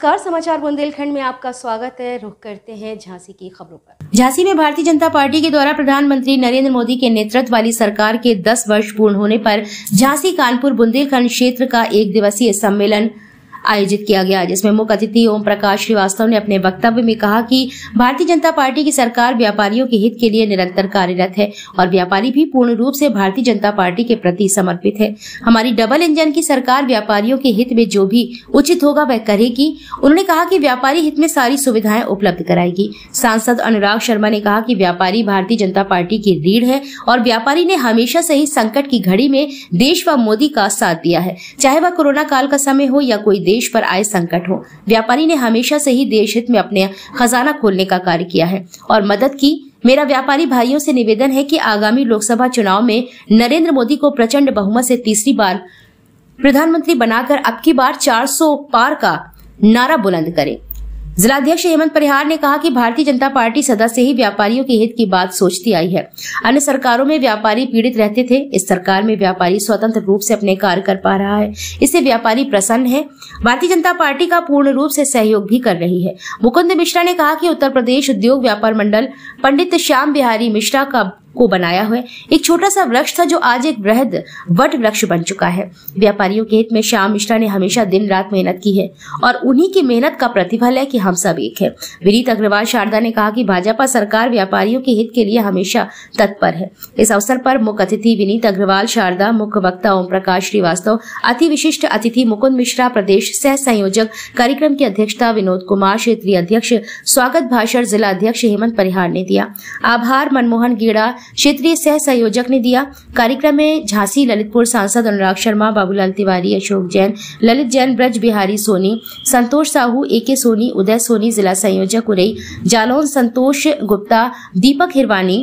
नमस्कार, समाचार बुंदेलखंड में आपका स्वागत है। रुख करते हैं झांसी की खबरों पर। झांसी में भारतीय जनता पार्टी के द्वारा प्रधानमंत्री नरेंद्र मोदी के नेतृत्व वाली सरकार के 10 वर्ष पूर्ण होने पर झांसी कानपुर बुंदेलखंड क्षेत्र का एक दिवसीय सम्मेलन आयोजित किया गया, जिसमें मुख्य अतिथि ओम प्रकाश श्रीवास्तव ने अपने वक्तव्य में कहा कि भारतीय जनता पार्टी की सरकार व्यापारियों के हित के लिए निरंतर कार्यरत है और व्यापारी भी पूर्ण रूप से भारतीय जनता पार्टी के प्रति समर्पित है। हमारी डबल इंजन की सरकार व्यापारियों के हित में जो भी उचित होगा वह करेगी। उन्होंने कहा कि व्यापारी हित में सारी सुविधाएं उपलब्ध कराएगी। सांसद अनुराग शर्मा ने कहा कि व्यापारी भारतीय जनता पार्टी की रीढ़ है और व्यापारी ने हमेशा से ही संकट की घड़ी में देश व मोदी का साथ दिया है, चाहे वह कोरोना काल का समय हो या कोई देश पर आए संकट हो। व्यापारी ने हमेशा से ही देश हित में अपने खजाना खोलने का कार्य किया है और मदद की। मेरा व्यापारी भाइयों से निवेदन है कि आगामी लोकसभा चुनाव में नरेंद्र मोदी को प्रचंड बहुमत से तीसरी बार प्रधानमंत्री बनाकर अब की बार 400 पार का नारा बुलंद करें। जिलाध्यक्ष हेमंत परिहार ने कहा कि भारतीय जनता पार्टी सदा से ही व्यापारियों के हित की बात सोचती आई है। अन्य सरकारों में व्यापारी पीड़ित रहते थे, इस सरकार में व्यापारी स्वतंत्र रूप से अपने कार्य कर पा रहा है, इससे व्यापारी प्रसन्न है। भारतीय जनता पार्टी का पूर्ण रूप से सहयोग भी कर रही है। मुकुंद मिश्रा ने कहा कि उत्तर प्रदेश उद्योग व्यापार मंडल पंडित श्याम बिहारी मिश्रा को बनाया हुआ एक छोटा सा वृक्ष था जो आज एक वृहद वट वृक्ष बन चुका है। व्यापारियों के हित में श्याम मिश्रा ने हमेशा दिन रात मेहनत की है और उन्हीं की मेहनत का प्रतिफल है कि हम सब एक है। विनीत अग्रवाल शारदा ने कहा कि भाजपा सरकार व्यापारियों के हित के लिए हमेशा तत्पर है। इस अवसर पर मुख्य अतिथि विनीत अग्रवाल शारदा, मुख्य वक्ता ओम प्रकाश श्रीवास्तव, अति विशिष्ट अतिथि मुकुंद मिश्रा, प्रदेश सह संयोजक, कार्यक्रम की अध्यक्षता विनोद कुमार, क्षेत्रीय अध्यक्ष, स्वागत भाषण जिला अध्यक्ष हेमंत परिहार ने दिया। आभार मनमोहन गेड़ा क्षेत्रीय सह संयोजक ने दिया। कार्यक्रम में झांसी ललितपुर सांसद अनुराग शर्मा, बाबूलाल तिवारी, अशोक जैन, ललित जैन, ब्रज बिहारी सोनी, संतोष साहू, एके सोनी, उदय सोनी, जिला संयोजक उरई, जालौन संतोष गुप्ता, दीपक हिरवानी।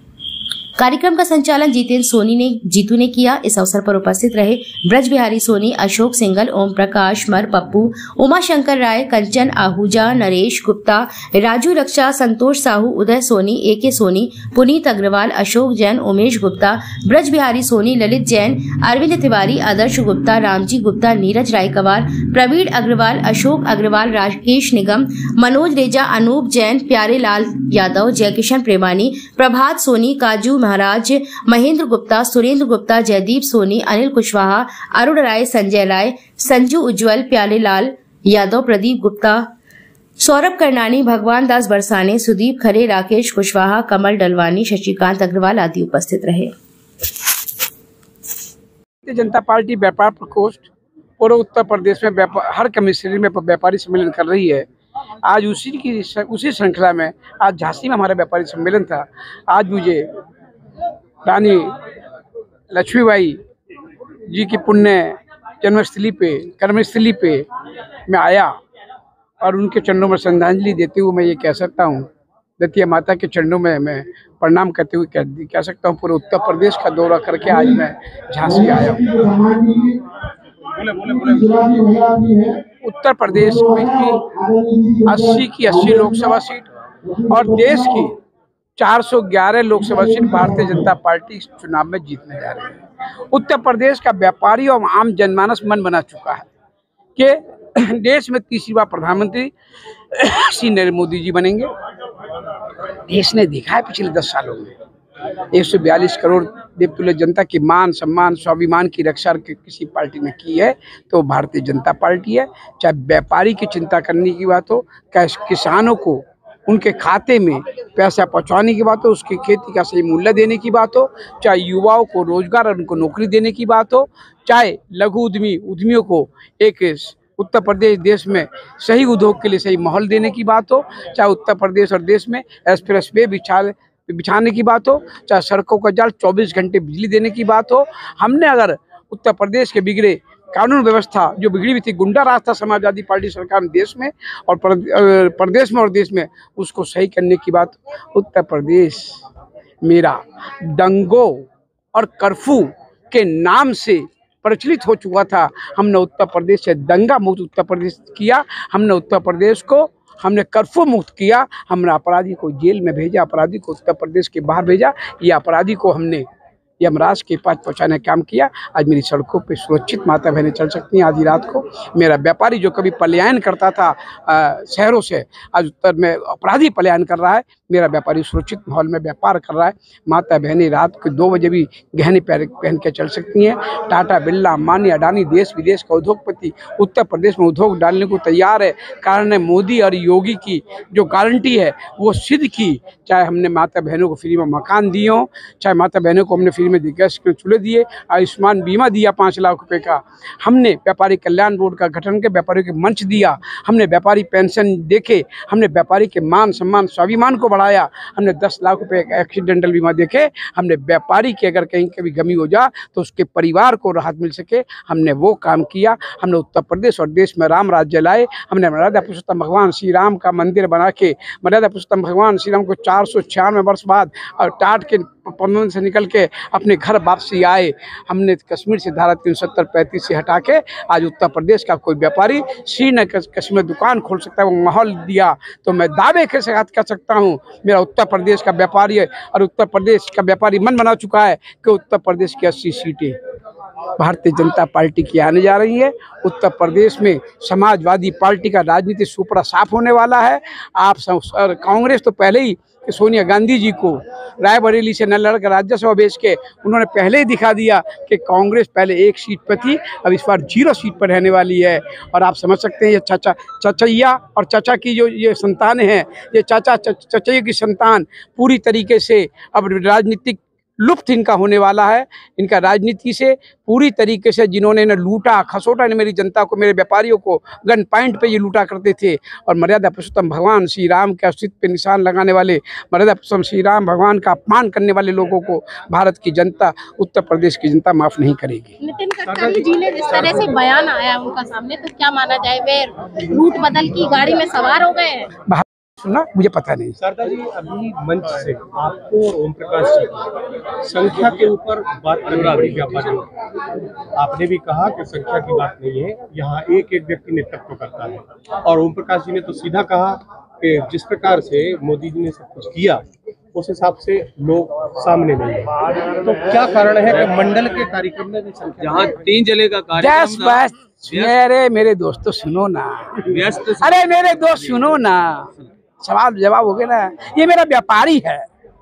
कार्यक्रम का संचालन जीतू ने किया। इस अवसर पर उपस्थित रहे ब्रज बिहारी सोनी, अशोक सिंगल, ओम प्रकाश मर, पप्पू, उमा शंकर राय, कंचन आहूजा, नरेश गुप्ता, राजू रक्षा, संतोष साहू, उदय सोनी, एके सोनी, पुनीत अग्रवाल, अशोक जैन, उमेश गुप्ता, ब्रज बिहारी सोनी, ललित जैन, अरविंद तिवारी, आदर्श गुप्ता, रामजी गुप्ता, नीरज रायकवार, प्रवीण अग्रवाल, अशोक अग्रवाल, राकेश निगम, मनोज रेजा, अनूप जैन, प्यारे लाल यादव, जयकिशन प्रेमानी, प्रभात सोनी, काजू महाराज, महेंद्र गुप्ता, सुरेंद्र गुप्ता, जयदीप सोनी, अनिल कुशवाहा, अरुण राय, संजय राय, संजू उज्जवल, प्याले लाल यादव, प्रदीप गुप्ता, सौरभ करनानी, भगवान दास बरसाने, सुदीप खरे, राकेश कुशवाहा, कमल डलवानी, शशिकांत अग्रवाल आदि उपस्थित रहे। भारतीय जनता पार्टी व्यापार प्रकोष्ठ पूरे उत्तर प्रदेश में हर कमिश्नरी में व्यापारी सम्मेलन कर रही है। आज उसी श्रृंखला में आज झांसी में हमारा व्यापारी सम्मेलन था। आज मुझे रानी लक्ष्मीबाई जी की पुण्य जन्मस्थली पे, कर्मस्थली पे मैं आया और उनके चरणों में श्रद्धांजलि देते हुए मैं ये कह सकता हूँ, दतिया माता के चरणों में मैं प्रणाम करते हुए कह सकता हूँ, पूरे उत्तर प्रदेश का दौरा करके आज मैं झांसी आया हूँ। उत्तर प्रदेश में की 80 लोकसभा सीट और देश की 411 लोकसभा सीट भारतीय जनता पार्टी इस चुनाव में जीतने जा रही है। उत्तर प्रदेश का व्यापारी और आम जनमानस मन बना चुका है कि देश में तीसरी बार प्रधानमंत्री श्री नरेंद्र मोदी जी बनेंगे। देश ने देखा है पिछले 10 सालों में 142 करोड़ देवतुल्य जनता की मान सम्मान स्वाभिमान की रक्षा किसी पार्टी ने की है तो भारतीय जनता पार्टी है। चाहे व्यापारी की चिंता करने की बात हो, चाहे किसानों को उनके खाते में पैसा पहुंचाने की बात हो, उसकी खेती का सही मूल्य देने की बात हो, चाहे युवाओं को रोजगार और उनको नौकरी देने की बात हो, चाहे लघु उद्यमियों को एक उत्तर प्रदेश देश में सही उद्योग के लिए सही माहौल देने की बात हो, चाहे उत्तर प्रदेश और देश में एक्सप्रेस वे बिछाने की बात हो, चाहे सड़कों का जाल 24 घंटे बिजली देने की बात हो। हमने अगर उत्तर प्रदेश के बिगड़े कानून व्यवस्था जो बिगड़ी हुई थी, गुंडा राज था समाजवादी पार्टी सरकार में देश में और प्रदेश में और देश में, उसको सही करने की बात। उत्तर प्रदेश मेरा दंगों और कर्फ्यू के नाम से प्रचलित हो चुका था। हमने उत्तर प्रदेश से दंगा मुक्त उत्तर प्रदेश किया, हमने उत्तर प्रदेश को हमने कर्फ्यू मुक्त किया, हमने अपराधी को जेल में भेजा, अपराधी को उत्तर प्रदेश के बाहर भेजा। ये अपराधी को हमने यमराज के पास पहुँचाने का काम किया। आज मेरी सड़कों पे सुरक्षित माता बहनें चल सकती हैं। आधी रात को मेरा व्यापारी जो कभी पलायन करता था शहरों से, आज उत्तर में अपराधी पलायन कर रहा है। मेरा व्यापारी सुरक्षित माहौल में व्यापार कर रहा है। माता बहनें रात को 2 बजे भी गहने पहन के चल सकती हैं। टाटा, बिरला, अंबानी, अडानी देश विदेश का उद्योगपति उत्तर प्रदेश में उद्योग डालने को तैयार है। कारण है मोदी और योगी की जो गारंटी है वो सिद्ध की। चाहे हमने माता बहनों को फ्री में मकान दिए हों, चाहे माता बहनों को हमने फ्री में गैस के चूल्हे दिए, आयुष्मान बीमा दिया 5 लाख रुपए का, हमने व्यापारी कल्याण बोर्ड का गठन के व्यापारियों के मंच दिया, हमने व्यापारी पेंशन देखे, हमने व्यापारी के मान सम्मान स्वाभिमान को बढ़ाया, हमने 10 लाख रुपए एक्सीडेंटल बीमा देखे, हमने व्यापारी की अगर कहीं कभी गमी हो जा तो उसके परिवार को राहत मिल सके, हमने वो काम किया। हमने उत्तर प्रदेश और देश में राम राज्य लाए। हमने मर्यादा पुरुषोत्तम भगवान श्री राम का मंदिर बना के मर्यादा पुरुषोत्तम भगवान श्री राम को 496 वर्ष बाद और टाट के परमान से निकल के अपने घर वापसी आए। हमने कश्मीर से धारा 370-35 से हटा के आज उत्तर प्रदेश का कोई व्यापारी श्रीनगर कश्मीर दुकान खोल सकता है। वो माहौल दिया तो मैं दावे के साथ कह सकता हूँ मेरा उत्तर प्रदेश का व्यापारी है और उत्तर प्रदेश का व्यापारी मन बना चुका है कि उत्तर प्रदेश की 80 सीटें भारतीय जनता पार्टी की आने जा रही है। उत्तर प्रदेश में समाजवादी पार्टी का राजनीति सुपड़ा साफ होने वाला है। आप कांग्रेस तो पहले ही सोनिया गांधी जी को रायबरेली से न लड़कर राज्यसभा भेज के उन्होंने पहले ही दिखा दिया कि कांग्रेस पहले 1 सीट पर थी, अब इस बार 0 सीट पर रहने वाली है। और आप समझ सकते हैं ये चचैया और चाचा की जो ये संतानें हैं, ये चचैया की संतान पूरी तरीके से अब राजनीतिक लुप्त इनका होने वाला है। इनका राजनीति से पूरी तरीके से जिन्होंने इन्हें लूटा खसोटा ने मेरी जनता को, मेरे व्यापारियों को गन पॉइंट पे ये लूटा करते थे। और मर्यादा पुरुषोत्तम भगवान श्री राम के अस्तित्व पे निशान लगाने वाले, मर्यादा पुरुषोत्तम श्री राम भगवान का अपमान करने वाले लोगों को भारत की जनता, उत्तर प्रदेश की जनता माफ नहीं करेगी। नितिन गडकरी जी ने जिस तरह से बयान आया उनका सामने, तो क्या माना जाए वे रूट बदल की गाड़ी में सवार हो गए हैं? सुना मुझे पता नहीं। शारदा जी, अभी मंच से आपको और ओम प्रकाश जी संख्या के ऊपर बात कर रही व्यापारी, आपने भी कहा कि संख्या की बात नहीं है, यहाँ एक एक व्यक्ति नेतृत्व करता है। और ओम प्रकाश जी ने तो सीधा कहा कि जिस प्रकार से मोदी जी ने सब कुछ किया उस हिसाब से लोग सामने नहीं है। तो क्या कारण है कि मंडल के कार्यक्रम में भी संख्या, जहाँ 3 जिले का कार्यक्रम, मेरे दोस्तों सुनो ना, अरे मेरे दोस्त सुनो ना, सवाल जवाब हो गया ना। ये मेरा व्यापारी है,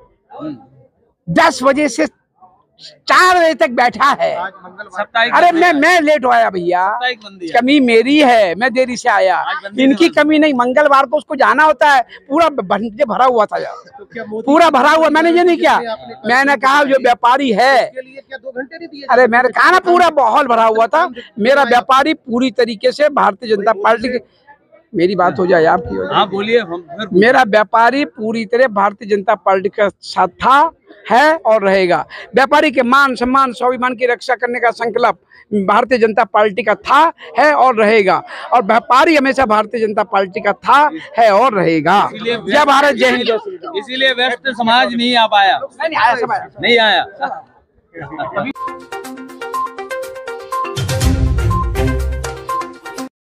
10 बजे से 4 बजे तक बैठा है। अरे मैं लेट आया भैया, कमी मेरी है, मैं देरी से आया, इनकी कमी नहीं। मंगलवार को उसको जाना होता है, पूरा भरा हुआ था यार, पूरा भरा हुआ। मैंने ये नहीं किया, मैंने कहा जो व्यापारी है, अरे मैंने कहा ना पूरा माहौल भरा हुआ था। मेरा व्यापारी पूरी तरीके से भारतीय जनता पार्टी के, मेरी बात हो जाए आपकी, हाँ बोलिए। मेरा व्यापारी पूरी तरह भारतीय जनता पार्टी का साथ था, है और रहेगा। व्यापारी के मान सम्मान स्वाभिमान की रक्षा करने का संकल्प भारतीय जनता पार्टी का था, है और रहेगा। और व्यापारी हमेशा भारतीय जनता पार्टी का था, है और रहेगा। जय भारत, जय हिंद। इसीलिए व्यस्त समाज नहीं आ पाया, नहीं आया, नहीं आया।